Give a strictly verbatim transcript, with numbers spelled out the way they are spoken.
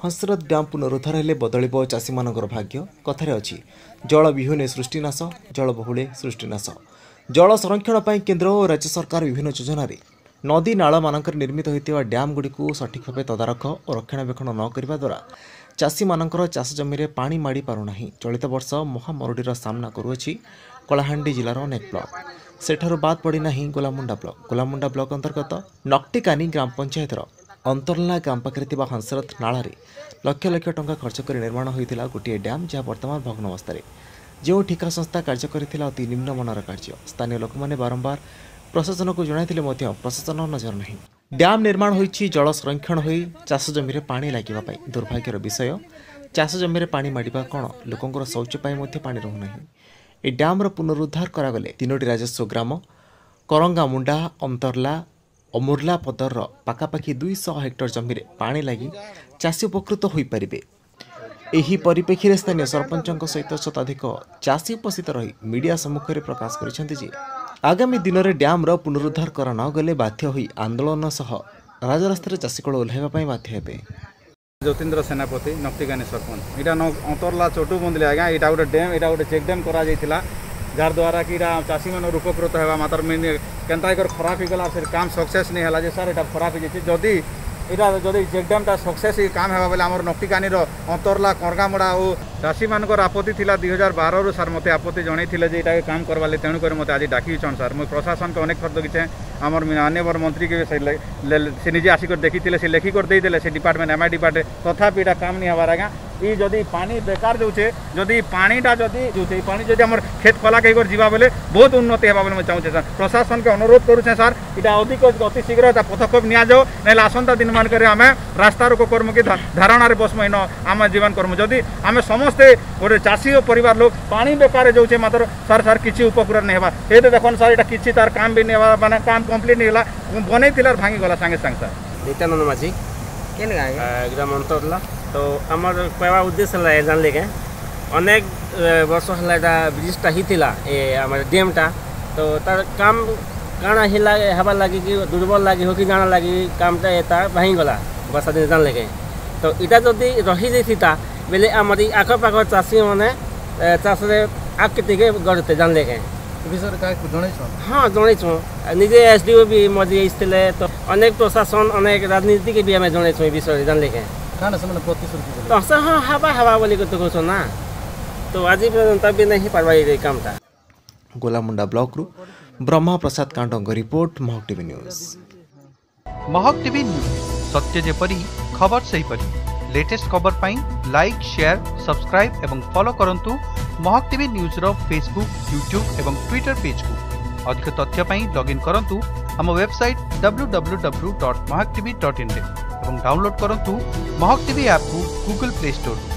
हंसरथ dam पुनरुद्धार हेले बदलिब चाषी मानकर भाग्य कथार अच्छी जल विहुने सृष्टिनाश जल बहुले सृष्टिनाश जल संरक्षण पर केन्द्र और राज्य सरकार विभिन्न योजन नदी नाल मानक निर्मित होता डैम गुड़ी सठिक भाव तदारख और रक्षणाबेक्षण न करने द्वारा चाषी मानकर चाष जमी में पानी माड़ी पारुना चलित वर्ष महामरुडीर सामना करुअछि कलाहांडी जिलार अनेक ब्लॉक सेठारु बाद पड़ना गोलामुंडा ब्लॉक गोलामुंडा ब्लॉक अंतर्गत नक्टिकानी ग्राम पंचायतर अंतरला ग्राम पाखे हंसरथ नाल लक्ष लक्ष टंका खर्च कर निर्माण होता गोटे डैम जहाँ बर्तमान भग्न अवस्था जो ठिका संस्था कार्य करथिला अति निम्न मनर कार्य स्थानीय लोक मैंने बारंबार प्रशासन को जणाइथिले मध्य प्रशासन नजर नहीं डैम निर्माण होइछि जल संरक्षण होई चाष जमी में पानी लागिबा पई दुर्भाग्यर विषय चाष जमी में पानी माडिबा कौन लोकंकर शौच पाई मध्य पानी रहूना ए डैम्र पुनरुद्धार करागले तीनोटी राजस्व ग्राम करंगा मुंडा अंतरला अमुरला पदर पाखापाखि दुई सौ हेक्टर जमी में पानी लगी चाषी उपकृत हो पारे। एही परिप्रेक्षी में स्थानीय सरपंच सहित शताधिक चाषी उपस्थित रही मीडिया सम्मुखें प्रकाश कर आगामी दिन में डैम्र पुनरुद्धार कर न गले बाध्य होई आंदोलन सह राजरास्तार चाषी कूल ओह्लैवाई बाध्य हेबे। ज्योतिन्द्र सेनापति नक्टिकानी सरपंच इटा अंतरला चोटू बंदली आज्ञा यहाँ गोटे डैम यहाँ गोटे चेक डैम करा जार द्वारा कि चाषी मान उपकृत होगा मात्र मेन केन्ता खराब हो गला फिर काम सक्सेस नहीं है सर यहाँ खराब हो जदि यहाँ जदि चेक डैमटा सक्सेस काम है बोले आम नक्टिकानी अंतरला करगामुड़ा और चाषी मान आपत्ति थी दुई हजार बार रु सार मत आपत्ति जनई ये काम करवा तेणुक मत आज डाकिछन सार मुझे प्रशासन को अनेक थर देखीचे आमर माननीय मंत्री के से निजे आसिक देखी से लेखिक देदेले से डिपार्टमेंट एम आई डिपार्टमेंट तथापि यहाँ काम नहीं हबार आज्ञा ये जदि पानी बेकार जाऊे जदि पानीटा जदि जाऊे पानी जदि आम खेत खला कहीं जीवा बेले बहुत उन्नति होगा बोले चाहूँ सर प्रशासन के अनुरोध करुचे सर यहाँ अधिक अति शीघ्र पदक्षेप नि जाओ ना आसंता दिन मानक आम रास्ता रोक कर्म कि धारणा बसम इन आम जीवन कर्म जदि आम समस्ते गोटे चाषी परिवार लोग पानी बेकार जाऊे मात्र सर सर किसी उपकृत नहीं होगा ये तो देखो सर यहाँ किसी तार काम भी नहीं माने काम कम्प्लीट नहीं है बनई भांगी गला सागे सागे सर नित्यानंद माझी ग्राम अंतरला तो आमर कहवा उद्देश्य है जानले के अनेक वर्ष है ब्रिजटा ही आम डैमटा तो तार काम काଣା हिला हवा लगी कि दुर्बल लगी हो कि जाना लगी कामटा एता भांगी गला वर्षा दिन जानले के तो इटा जदि रही जाता बेले आम आखपाख चाषी मैंने चाष आगे गढ़ते जानले के हाँ जनईचु निजे एस डी ओ भी मजी आसते तो अनेक प्रशासन अनेक राजनीति भी आम जनईचु विषय जानले के तो हाँ हवा हवा बोली तो कहूँ ना तो आज पर्यंत भी नहीं पार्बा कामटा। गोलामुंडा ब्लॉक रु ब्रह्मा प्रसाद कांडों report Mahak TV news. Mahak TV news सत्य जेपरी खबर सही परी लेटेस्ट खबर पाई लाइक शेयर सब्सक्राइब एवं फॉलो करंतु महक टीवी न्यूज रो फेसबुक यूट्यूब एवं ट्विटर पेज को अधिक तथ्य पाई लॉगिन करंतु हम website W W W dot Mahak TV dot in एवं डाउनलोड करंतु महक टीवी ऐप को गूगल प्ले स्टोर।